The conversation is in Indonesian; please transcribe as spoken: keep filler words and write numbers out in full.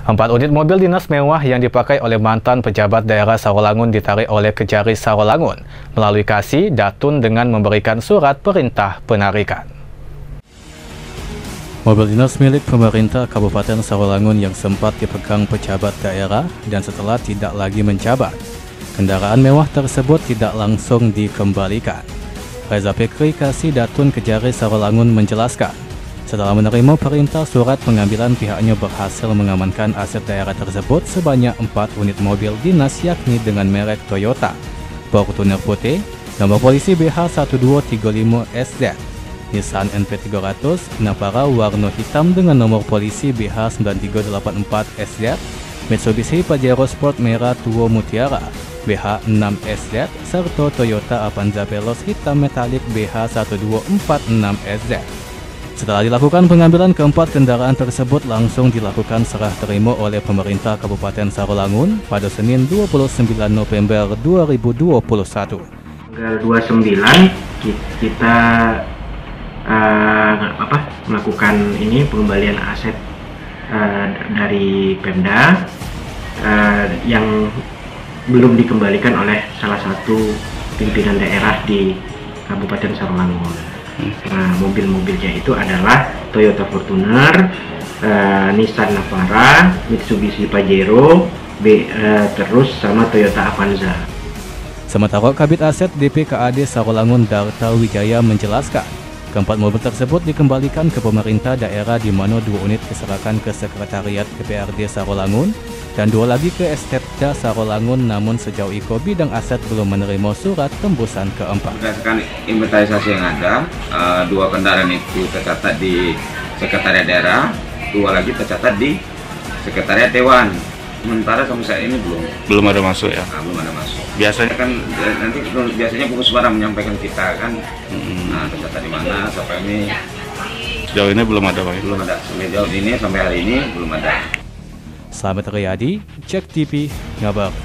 Empat unit mobil dinas mewah yang dipakai oleh mantan pejabat daerah Sarolangun ditarik oleh Kejari Sarolangun melalui Kasih Datun dengan memberikan surat perintah penarikan. Mobil dinas milik pemerintah Kabupaten Sarolangun yang sempat dipegang pejabat daerah dan setelah tidak lagi menjabat, kendaraan mewah tersebut tidak langsung dikembalikan. Reza Fikri Kasih Datun Kejari Sarolangun menjelaskan, setelah menerima perintah surat pengambilan, pihaknya berhasil mengamankan aset daerah tersebut sebanyak empat unit mobil dinas yakni dengan merek Toyota, Fortuner putih, nomor polisi B H satu dua tiga lima S Z, Nissan N P tiga ratus, Navara warna hitam dengan nomor polisi B H sembilan tiga delapan empat S Z, Mitsubishi Pajero Sport merah tua mutiara, B H enam S Z, serta Toyota Avanza Veloz hitam metalik B H satu dua empat enam S Z. Setelah dilakukan pengambilan, keempat kendaraan tersebut langsung dilakukan serah terima oleh pemerintah Kabupaten Sarolangun pada Senin dua puluh sembilan November dua ribu dua puluh satu. Tanggal dua puluh sembilan kita uh, apa, melakukan ini pengembalian aset uh, dari Pemda uh, yang belum dikembalikan oleh salah satu pimpinan daerah di Kabupaten Sarolangun. Nah, mobil-mobilnya itu adalah Toyota Fortuner, uh, Nissan Navara, Mitsubishi Pajero, B, uh, terus sama Toyota Avanza. Sementara Kabid Aset D P K A D Sarolangun Darta Wijaya menjelaskan, keempat mobil tersebut dikembalikan ke pemerintah daerah di mana dua unit diserahkan ke Sekretariat K P R D Sarolangun dan dua lagi ke Estepda Sarolangun, namun sejauh itu bidang aset belum menerima surat tembusan keempat. Berdasarkan inventarisasi yang ada, uh, dua kendaraan itu tercatat di Sekretariat Daerah, dua lagi tercatat di Sekretariat Dewan. Sementara sampai saat ini belum belum ada masuk ya? Nah, belum ada masuk. Biasanya kan nanti biasanya Fokus Barang menyampaikan kita kan, hmm. nah tercatat di mana sampai ini. Sejauh ini belum ada, Pak? Belum ada. Sampai jauh ini sampai hari ini belum ada. Slamet Riyadi, Cek T V, Ngabar.